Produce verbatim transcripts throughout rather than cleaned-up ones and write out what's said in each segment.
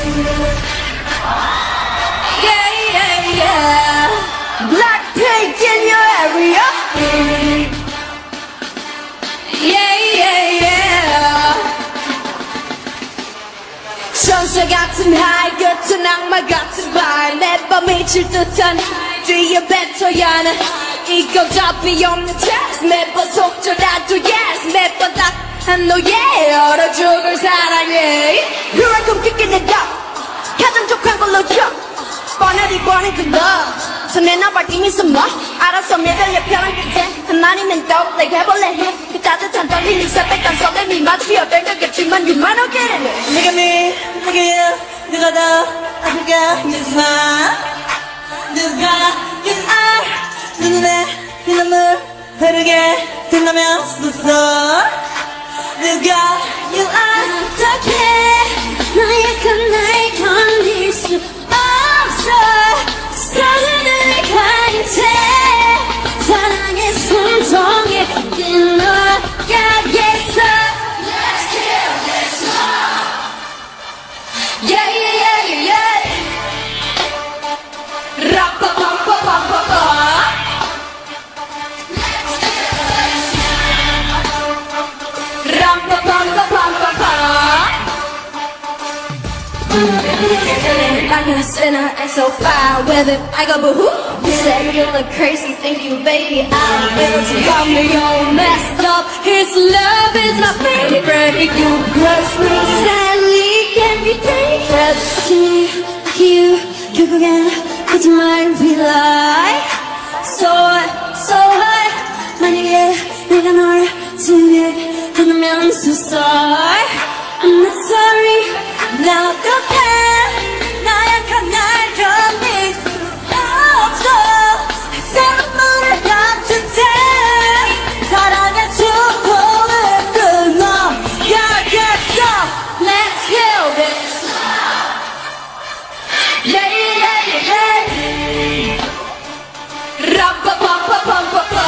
Yeah, yeah, yeah. Blackpink in your area. Yeah, yeah, yeah. 천사 같은 하이 같은 악마 같은 발 매번 미칠 듯한 뒤에 뱉어야 하는 이거 답이 없는 text 매번 속절라도 yes 매번 딱한 너의 얼어 죽을 사랑해 그럴 꿈 끼게 내가 가장 족한 걸로 줘 뻔하디 뻔한 그 love 손에 나발 이미 숨어 알아서 매달려 편한 끝에 하나님은 또 like 해볼래 해 그 따뜻한 떨리는 새벽단 설렘이 마치 어떨 거겠지만 you might not get it 네가 미, 네가 야, 누가 더 아프가 유스마 누가 유스알 네 눈에 네 눈물 흐르게 된다면 쏘쏘 누가 유스알 어떡해 나약한 날 견딜 수 없어 서른을 가린 채 사랑의 숨통에 끊어야겠어 Let's kill this love Yeah yeah yeah yeah yeah 라빠빠빠빠빠빠 Let's kill this love 라빠빠빠빠빠빠 Like a sinner and so far with it I go boo-hoo You said you look crazy, thank you baby I'm able to love me, you're messed up His love is my favorite You crush me sadly, can't be dangerous You, 결국엔 거짓말 be lie So what, so what 만약에 내가 널 두게 된다면 so sorry I'm not sorry 나 어떡해 나약한 날 견딜 수 없어 새로운 문을 닫는데 사랑의 축복을 끊어야겠어 Let's kill this Yeah yeah yeah yeah 라빠빠빠빠빠빠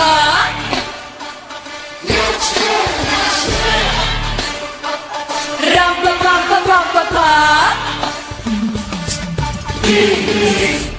Let's kill this Ram pa pa pa pa pa pa.